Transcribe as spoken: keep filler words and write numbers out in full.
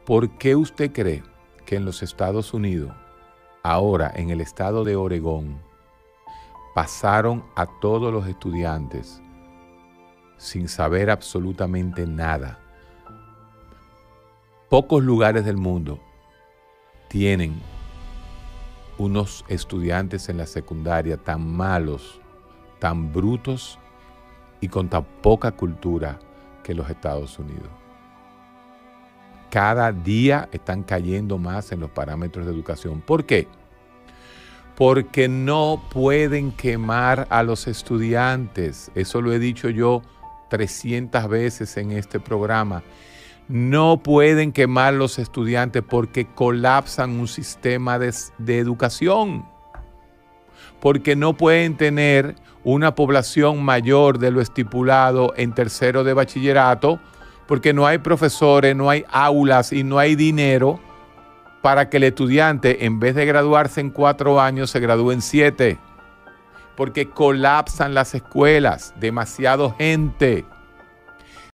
¿Por qué usted cree que en los Estados Unidos, ahora en el estado de Oregón, pasaron a todos los estudiantes sin saber absolutamente nada? Pocos lugares del mundo tienen unos estudiantes en la secundaria tan malos, tan brutos y con tan poca cultura que los Estados Unidos. Cada día están cayendo más en los parámetros de educación. ¿Por qué? Porque no pueden quemar a los estudiantes. Eso lo he dicho yo trescientas veces en este programa. No pueden quemar a los estudiantes porque colapsan un sistema de, de educación. Porque no pueden tener una población mayor de lo estipulado en tercero de bachillerato, porque no hay profesores, no hay aulas y no hay dinero para que el estudiante, en vez de graduarse en cuatro años, se gradúe en siete. Porque colapsan las escuelas, demasiado gente.